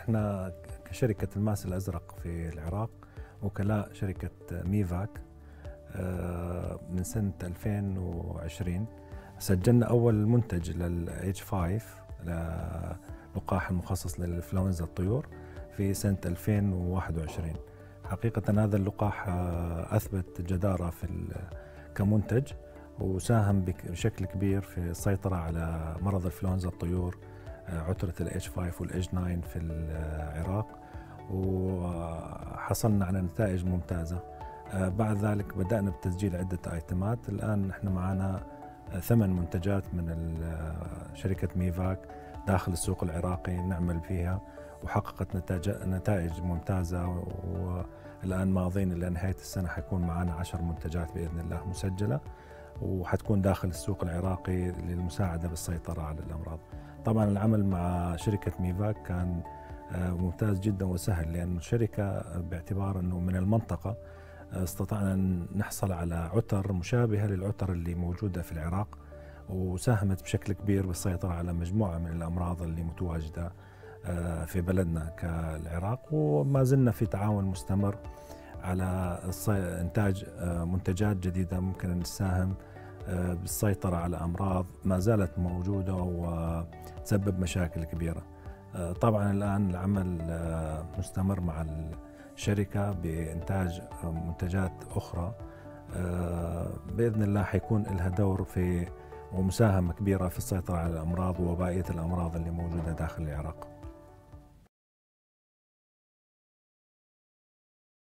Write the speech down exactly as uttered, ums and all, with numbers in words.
احنا كشركة الماس الأزرق في العراق وكلاء شركة ميفاك من سنة ألفين وعشرين سجلنا أول منتج لل إتش خمسة للقاح المخصص للإنفلونزا الطيور في سنة ألفين وواحد وعشرين. حقيقة هذا اللقاح أثبت جدارة في كمنتج وساهم بشكل كبير في السيطرة على مرض الإنفلونزا الطيور عترة ال إتش خمسة وال إتش تسعة في العراق، وحصلنا على نتائج ممتازة. بعد ذلك بدأنا بتسجيل عدة ايتمات. الآن نحن معنا ثمان منتجات من شركة ميفاك داخل السوق العراقي نعمل فيها، وحققت نتائج ممتازة، والآن ماضين إلى نهاية السنة حيكون معنا عشر منتجات بإذن الله مسجلة، وحتكون داخل السوق العراقي للمساعدة بالسيطرة على الأمراض. طبعا العمل مع شركة ميفاك كان ممتاز جدا وسهل، لأن الشركة باعتبار أنه من المنطقة استطعنا أن نحصل على عتر مشابهة للعتر اللي موجودة في العراق، وساهمت بشكل كبير بالسيطرة على مجموعة من الأمراض اللي متواجدة في بلدنا كالعراق. وما زلنا في تعاون مستمر على إنتاج منتجات جديدة ممكن أن تساهم بالسيطرة على أمراض ما زالت موجودة وتسبب مشاكل كبيرة. طبعا الآن العمل مستمر مع الشركة بإنتاج منتجات أخرى بإذن الله حيكون لها دور في ومساهمة كبيرة في السيطرة على الأمراض ووبائية الأمراض اللي موجودة داخل العراق.